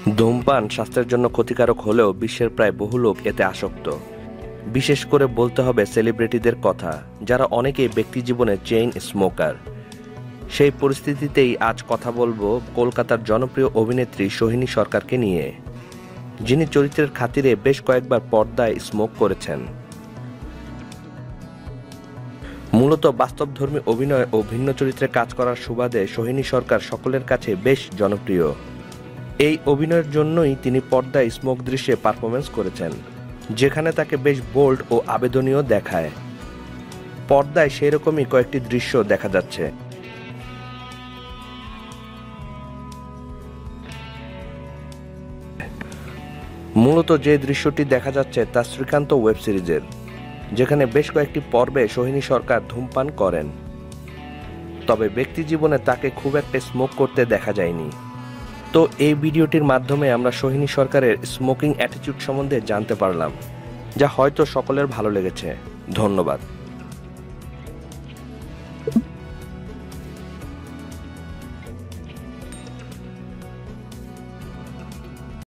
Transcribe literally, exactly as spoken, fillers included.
ধূমপান স্বাস্থ্যের জন্য ক্ষতিকারক হলেও বিশ্বের প্রায় বহু লোক এতে আসক্ত। বিশেষ করে বলতে হবে সেলিব্রিটিদের কথা, যারা অনেকেই ব্যক্তিজীবনে চেইন স্মোকার। সেই পরিস্থিতিতেই আজ কথা বলবো কলকাতার জনপ্রিয় অভিনেত্রী সোহিনী সরকারকে নিয়ে, যিনি চরিত্রের খাতিরে বেশ কয়েকবার পর্দায় স্মোক করেছেন। মূলত বাস্তবধর্মী অভিনয় ও ভিন্ন চরিত্রে কাজ করার সুবাদে সোহিনী সরকার সকলের কাছে বেশ জনপ্রিয়। এই অভিনয়ের জন্যই তিনি পর্দায় স্মোক দৃশ্যে পারফরমেন্স করেছেন, যেখানে তাকে বেশ বোল্ড ও আবেদনীয় দেখায়। পর্দায় সেরকমই কয়েকটি দৃশ্য দেখা যাচ্ছে। মূলত যে দৃশ্যটি দেখা যাচ্ছে তা শ্রীকান্ত ওয়েব সিরিজের, যেখানে বেশ কয়েকটি পর্বে সোহিনী সরকার ধূমপান করেন। তবে ব্যক্তি জীবনে তাকে খুব একটা স্মোক করতে দেখা যায়নি। তো এই ভিডিওটির মাধ্যমে আমরা সোহিনী সরকারের স্মোকিং অ্যাটিটিউড সম্বন্ধে জানতে পারলাম, যা হয়তো সকলের ভালো লেগেছে। ধন্যবাদ।